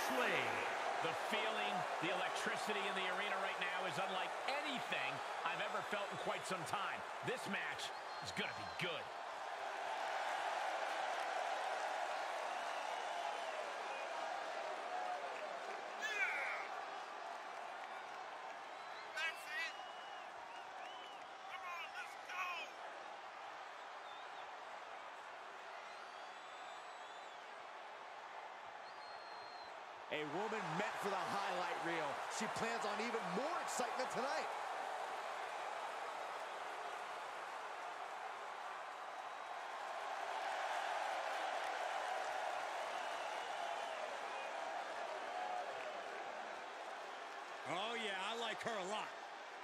Lashley. The feeling, the electricity in the arena right now is unlike anything I've ever felt in quite some time. This match is going to be good. A woman meant for the highlight reel. She plans on even more excitement tonight. Oh yeah, I like her a lot.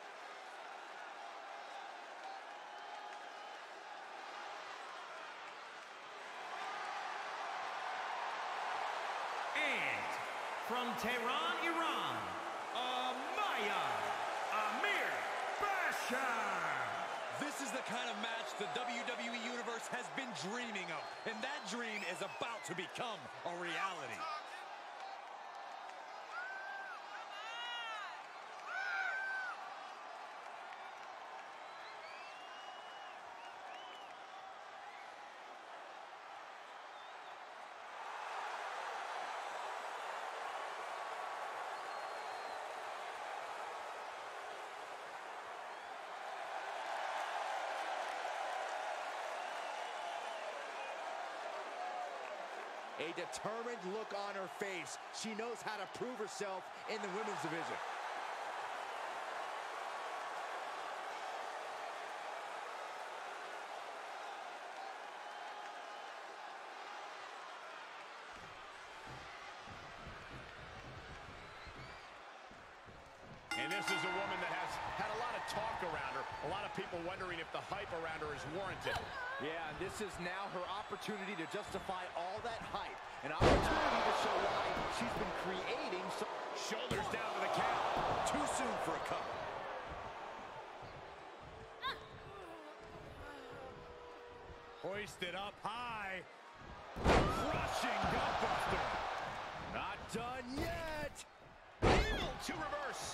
And from Tehran, Iran, Amaya Amir Bashar. This is the kind of match the WWE Universe has been dreaming of, and that dream is about to become a reality. A determined look on her face. She knows how to prove herself in the women's division. And this is a woman that has had a lot of talk around her. A lot of people wondering if the hype around her is warranted. Yeah, and this is now her opportunity to justify all that hype. An opportunity to show why she's been creating so... Shoulders down to the count. Too soon for a cover. Hoisted up high. Crushing gutbuster. Not done yet! Able to reverse.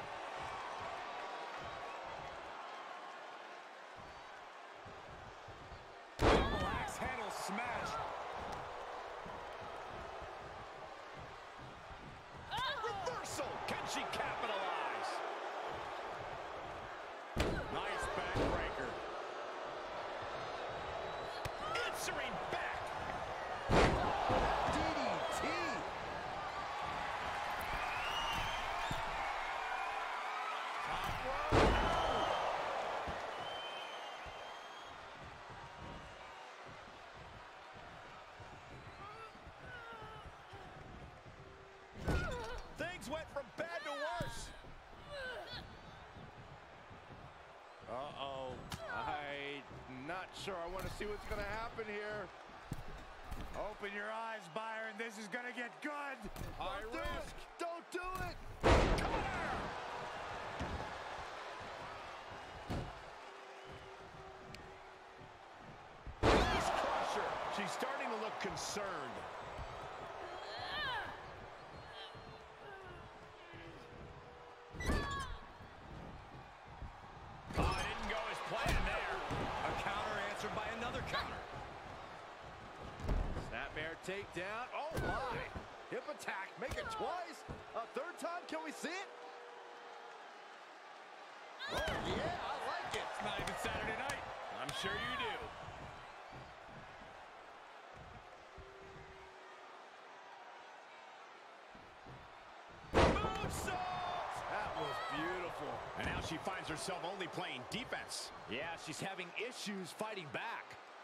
Axe handle smash. Reversal. Can she capitalize? Nice backbreaker. Answering back. DDT! Top rope. Things went from bad to worse. Uh-oh. I'm not sure. I want to see what's going to happen here. Open your eyes, Byron. This is gonna get good. High risk. Don't do it! Face crusher. She's starting to look concerned. Oh, it didn't go as planned there. A counter answered by another counter. Snapmare takedown. Oh, my. Hip attack. Make it twice. A third time. Can we see it? Oh, yeah. I like it. It's not even Saturday night. I'm sure you do. Moonsault! That was beautiful. And now she finds herself only playing defense. Yeah, she's having issues fighting back.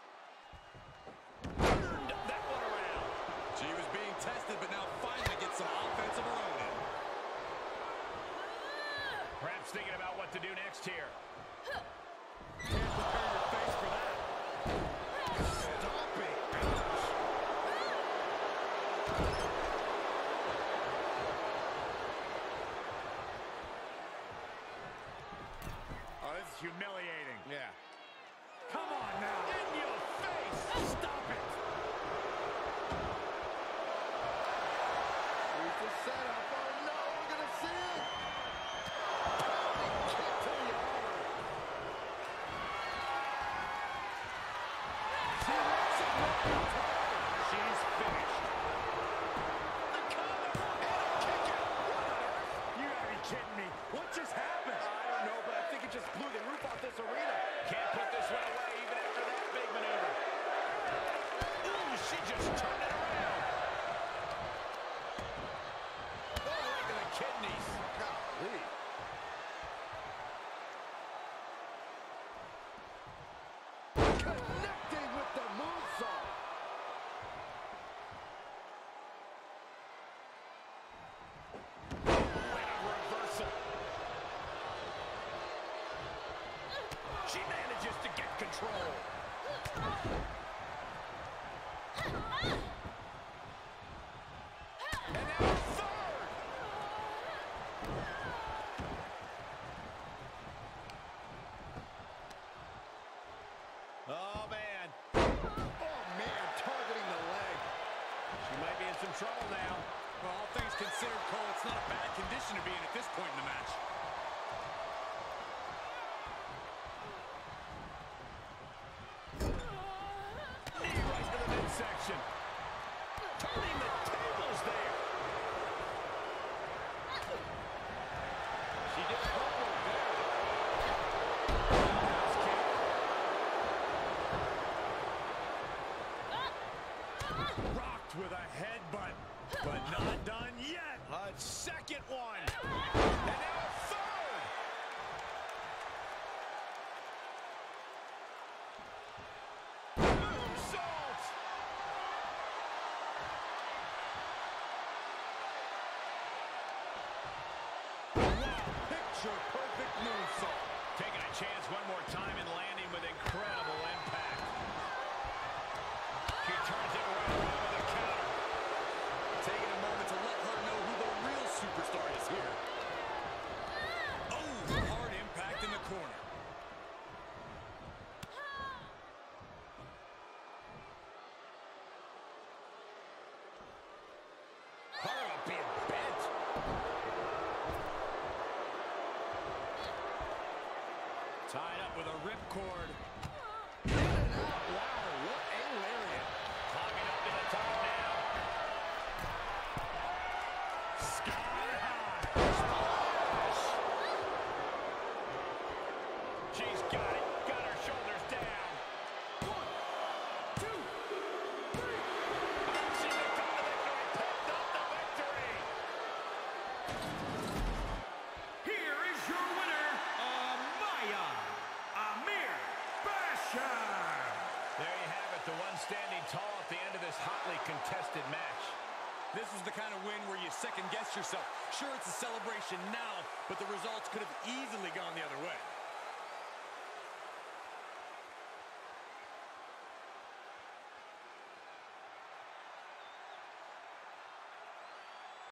Turned that one around. She was being tested, but now finally gets some offense of her own in. Perhaps thinking about what to do next here. Can't prepare your face for that. Stomping. Oh, this is humiliating. Yeah. Come on now. In your face! Stop it. She's finished. The cover and a kick out. What on earth? You gotta be kidding me. What just happened? I don't know, but I think it just blew the roof off this arena. Can't put this one away even after that big maneuver. Ooh, she just turned it around. Oh, right to the kidneys. Golly. Connecting with the moonsault. Reversal. She manages to get control. And now a third. Oh, man. Oh, man, targeting the leg. She might be in some trouble now. Well, all things considered, Cole, it's not a bad condition to be in at this point in the match. Knee right to the midsection. Turning the tables there. She did her work there. Roundhouse kick. Rocked with a headbutt, but not done yet. A second one. And now a third. Moonsault. Picture perfect moonsault. Taking a chance one more time and landing with incredible impact. She turns it right around with a counter. Taking a moment to let her know who the real superstar is here. Oh, hard impact in the corner. Talk about being bent. Tied up with a ripcord. In and out. Wow, what a lariat. Climbing up to the top now. Sky high. Splash. She's got it. Got her shoulders down. 1, 2, 3. She picked up the victory. Picked up the victory. Here is your winner, Amaya Amir Bashar. There you have it, the one standing tall at the end of this hotly contested match. This is the kind of win where you second-guess yourself. Sure, it's a celebration now, but the results could have easily gone the other way.